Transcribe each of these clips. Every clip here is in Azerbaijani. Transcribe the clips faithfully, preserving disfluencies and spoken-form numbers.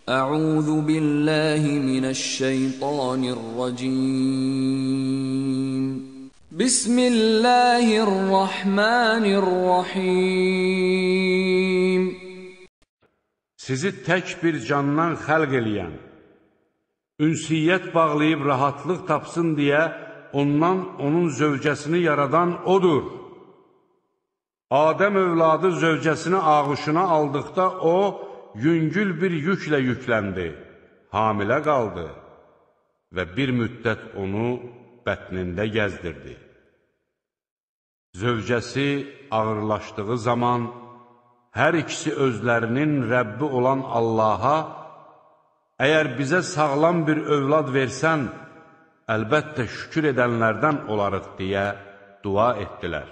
أعوذ بالله من الشيطان الرجيم بسم الله الرحمن الرحيم Sizi tək bir candan xəlq eləyən, ünsiyyət bağlayıb rahatlıq tapsın deyə ondan onun zövcəsini yaradan odur. Adəm övladı zövcəsini ağuşuna aldıqda o, yüngül bir yüklə yükləndi, hamilə qaldı və bir müddət onu bətnində gəzdirdi. Zövcəsi ağırlaşdığı zaman, hər ikisi özlərinin Rəbbi olan Allaha, əgər bizə sağlam bir övlad versən, əlbəttə şükür edənlərdən olarıq deyə dua etdilər.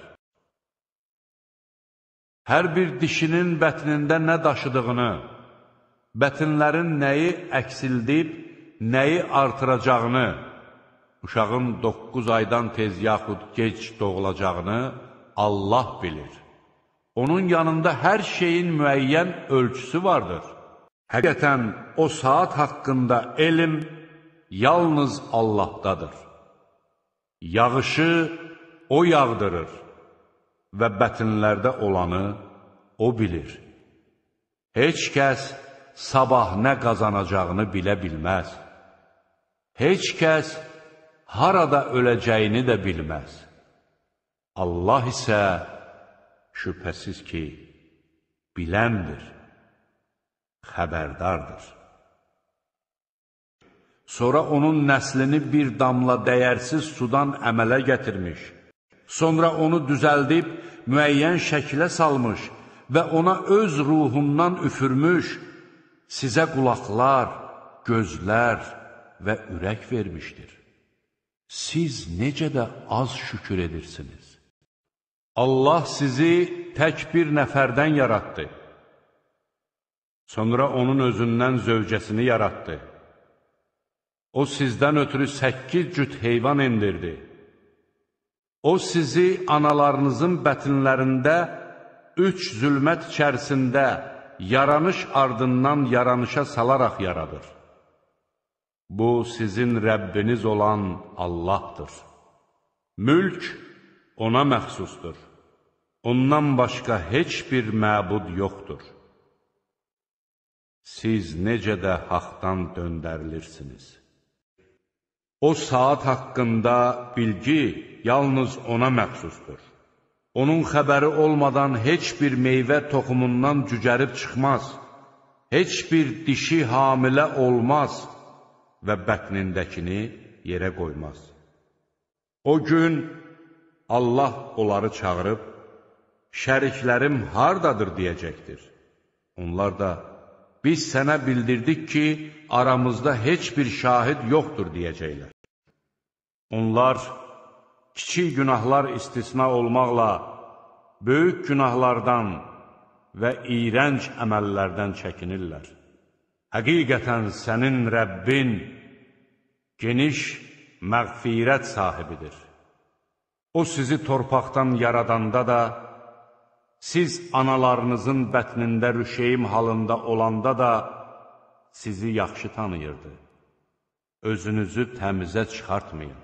Hər bir dişinin bətnində nə daşıdığını, bətinlərin nəyi əksildib, nəyi artıracağını, uşağın doqquz aydan tez yaxud gec doğulacağını Allah bilir. Onun yanında hər şeyin müəyyən ölçüsü vardır. Həqiqətən o saat haqqında elm yalnız Allahdadır. Yağışı o yağdırır və bətinlərdə olanı o bilir. Heç kəs sabah nə qazanacağını bilə bilməz. Heç kəs harada öləcəyini də bilməz. Allah isə şübhəsiz ki, biləndir, xəbərdardır. Sonra onun nəslini bir damla dəyərsiz sudan əmələ gətirmiş, sonra onu düzəldib müəyyən şəkilə salmış və ona öz ruhundan üfürmüş, sizə qulaqlar, gözlər və ürək vermişdir. Siz necə də az şükür edirsiniz. Allah sizi tək bir nəfərdən yaratdı. Sonra onun özündən zövcəsini yaratdı. O sizdən ötürü səkkiz cüt heyvan indirdi. O sizi analarınızın bətinlərində üç zülmət içərisində yaranış ardından yaranışa salaraq yaradır. Bu sizin Rəbbiniz olan Allahdır. Mülk ona məxsusdur. Ondan başqa heç bir məbud yoxdur. Siz necə də haqdan döndərilirsiniz. O saat haqqında bilgi yalnız ona məxsusdur. Onun xəbəri olmadan heç bir meyvə toxumundan cücərib çıxmaz. Heç bir dişi hamilə olmaz və bətnindəkini yerə qoymaz. O gün Allah onları çağırıb, şəriklərim hardadır deyəcəkdir. Onlar da, biz sənə bildirdik ki, aramızda heç bir şahid yoxdur deyəcəklər. Onlar, kiçik günahlar istisna olmaqla, böyük günahlardan və iyrənc əməllərdən çəkinirlər. Həqiqətən sənin Rəbbin geniş məğfirət sahibidir. O sizi torpaqdan yaradanda da, siz analarınızın bətnində rüşeyim halında olanda da sizi yaxşı tanıyırdı. Özünüzü təmizə çıxartmayın.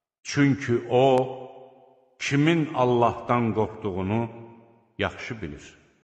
Çünki O, kimin Allahdan qorxduğunu yaxşı bilir.